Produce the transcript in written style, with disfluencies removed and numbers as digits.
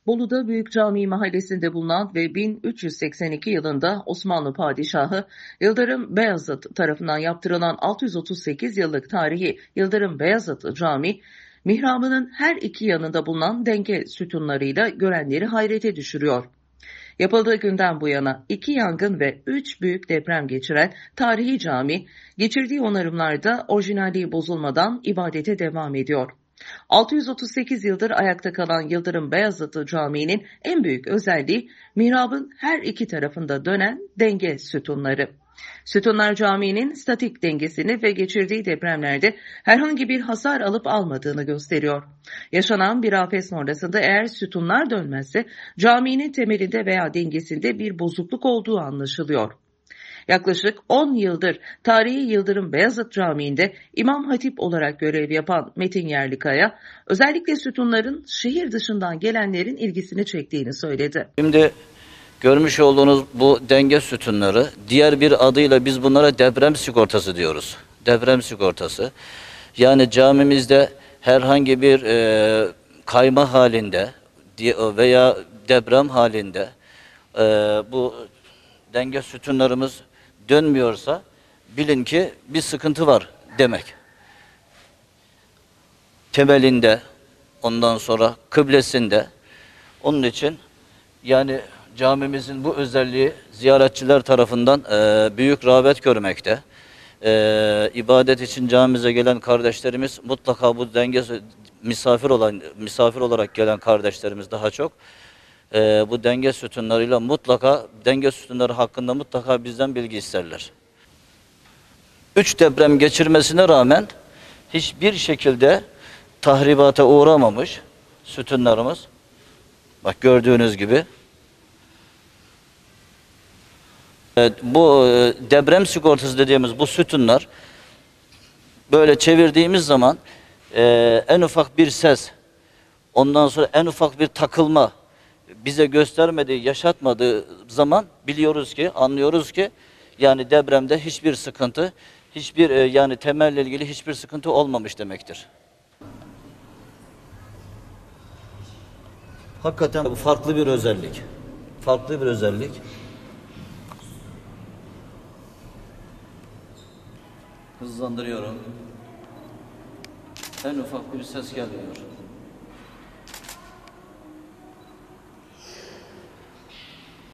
Bolu'da Büyük Camii mahallesinde bulunan ve 1382 yılında Osmanlı Padişahı Yıldırım Beyazıt tarafından yaptırılan 638 yıllık tarihi Yıldırım Beyazıt Camii, mihrabının her iki yanında bulunan denge sütunlarıyla görenleri hayrete düşürüyor. Yapıldığı günden bu yana 2 yangın ve 3 büyük deprem geçiren tarihi cami, geçirdiği onarımlarda orijinalliği bozulmadan ibadete devam ediyor. 638 yıldır ayakta kalan Yıldırım Beyazıt Camii'nin en büyük özelliği mihrabın her iki tarafında dönen denge sütunları. Sütunlar caminin statik dengesini ve geçirdiği depremlerde herhangi bir hasar alıp almadığını gösteriyor. Yaşanan bir afet sonrasında eğer sütunlar dönmezse caminin temelinde veya dengesinde bir bozukluk olduğu anlaşılıyor. Yaklaşık 10 yıldır tarihi Yıldırım Beyazıt Camii'nde İmam Hatip olarak görev yapan Metin Yerlikaya, özellikle sütunların şehir dışından gelenlerin ilgisini çektiğini söyledi. Şimdi görmüş olduğunuz bu denge sütunları, diğer bir adıyla biz bunlara deprem sigortası diyoruz. Deprem sigortası. Yani camimizde herhangi bir kayma halinde veya deprem halinde bu denge sütunlarımız dönmüyorsa bilin ki bir sıkıntı var demek. Temelinde, ondan sonra kıblesinde. Onun için yani camimizin bu özelliği ziyaretçiler tarafından büyük rağbet görmekte. İbadet için camimize gelen kardeşlerimiz mutlaka bu denge misafir olarak gelen kardeşlerimiz daha çok bu denge sütunlarıyla mutlaka denge sütunları hakkında mutlaka bizden bilgi isterler. 3 deprem geçirmesine rağmen hiçbir şekilde tahribata uğramamış sütunlarımız. Bak gördüğünüz gibi. Evet, bu deprem sigortası dediğimiz bu sütunlar böyle çevirdiğimiz zaman en ufak bir ses, ondan sonra en ufak bir takılma bize göstermediği, yaşatmadığı zaman biliyoruz ki, anlıyoruz ki yani depremde hiçbir sıkıntı, hiçbir yani temelle ilgili hiçbir sıkıntı olmamış demektir. Hakikaten bu farklı bir özellik. Farklı bir özellik. Hızlandırıyorum. En ufak bir ses gelmiyor.